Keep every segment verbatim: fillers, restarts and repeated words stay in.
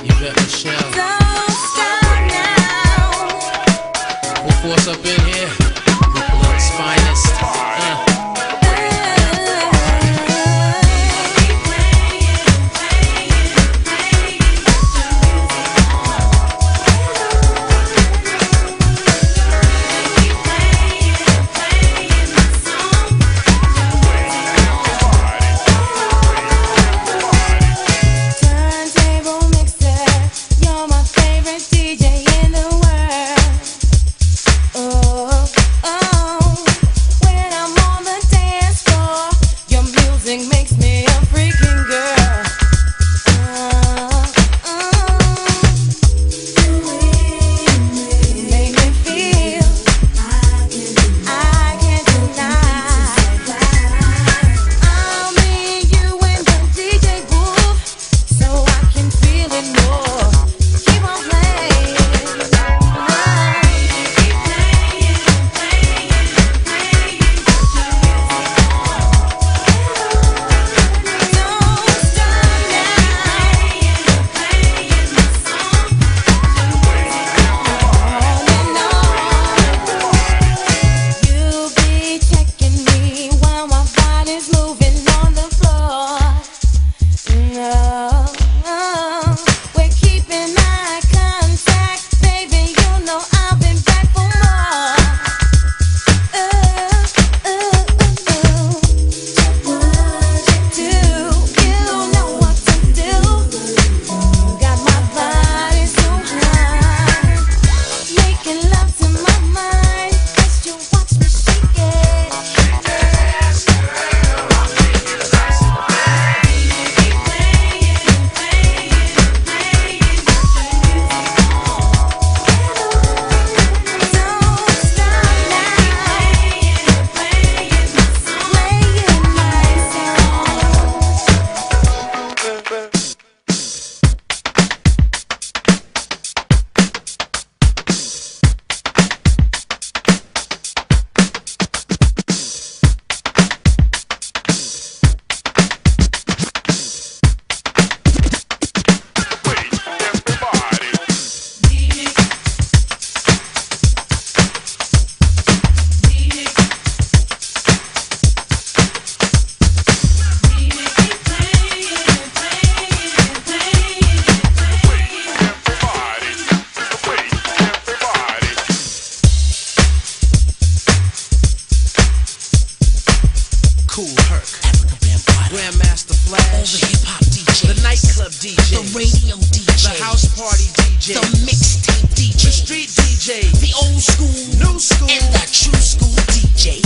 Yvette Michelle. Don't stop now. Full force up in here. Brooklyn's finest. Uh. Grandmaster Flash, the hip hop D J, the nightclub D J, the radio D J, the house party D J, the mixtape D J, the street D J, the old school, new school, and the true school D J.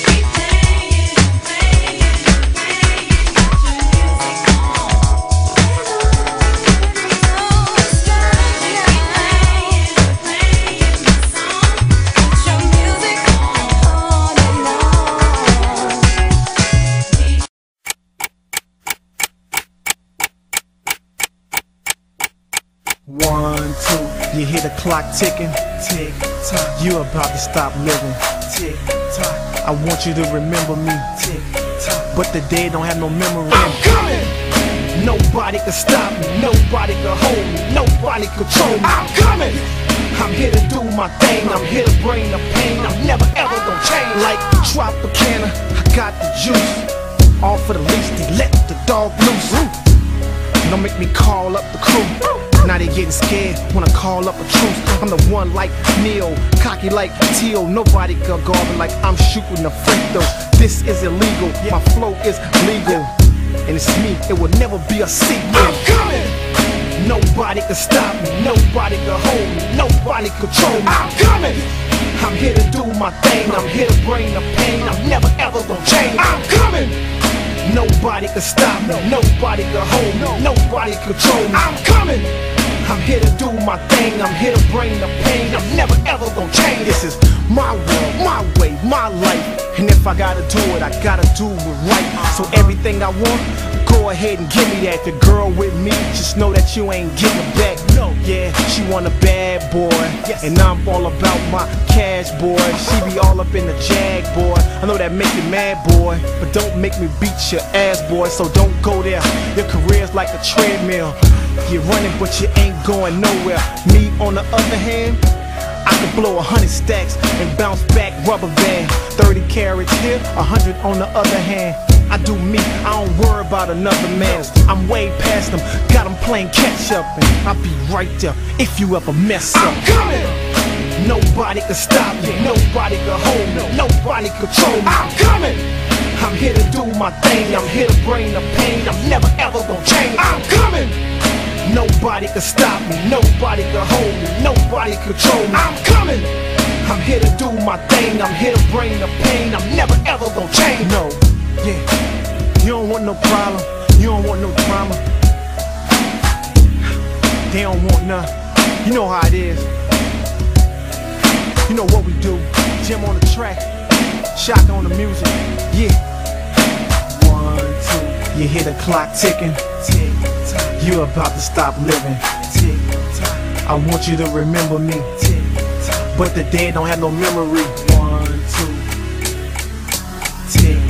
One, two, you hear the clock ticking, tick tock. You about to stop living, tick tock. I want you to remember me, tick tock. But the dead don't have no memory. I'm coming. Nobody can stop me, nobody can hold me, nobody control me. I'm coming. I'm here to do my thing, I'm here to bring the pain. I'm never ever gonna change. Like Tropicana, I got the juice. All for the least, they let the dog loose. Don't make me call up the crew. Now they getting scared, wanna call up a truce. I'm the one like Neil, cocky like Teal. Nobody can guard me like I'm shooting a free throw. This is illegal, my flow is legal. And it's me, it will never be a secret. I'm coming! Nobody can stop me, nobody can hold me, nobody control me. I'm coming! I'm here to do my thing, I'm here to bring the pain. I'm never ever gonna change. I'm coming! Nobody can stop me, nobody can hold me, nobody control me. I'm coming! I'm here to do my thing, I'm here to bring the pain. I'm never ever gonna change. This is my world, my way, my life. And if I gotta do it, I gotta do it right. So everything I want, go ahead and give me that. The girl with me, just know that you ain't getting it back. No, yeah, she want a bad boy, yes. And I'm all about my cash, boy. She be all up in the jag, boy. I know that make you mad, boy, but don't make me beat your ass, boy. So don't go there, your career's like a treadmill. You're running, but you ain't going nowhere. Me, on the other hand, I could blow a hundred stacks and bounce back rubber band. Thirty carats here, a hundred on the other hand. I do me, I don't worry about another man's. I'm way past them, got them playing catch up, and I'll be right there if you ever mess up. I'm coming! Nobody can stop me, nobody can hold me, nobody control me. I'm coming! I'm here to do my thing, I'm here to bring the pain, I'm never ever gonna change. I'm coming! Nobody can stop me, nobody can hold me, nobody control me. I'm coming! I'm here to do my thing, I'm here to bring the pain, I'm never ever gonna change. No, yeah, you don't want no problem, you don't want no drama. They don't want none, you know how it is. You know what we do, Jim on the track, Shock on the music, yeah. One, two, you hear the clock ticking, tick tock. You're about to stop living, tick tock. I want you to remember me, tick tock. But the dead don't have no memory. One, two, tick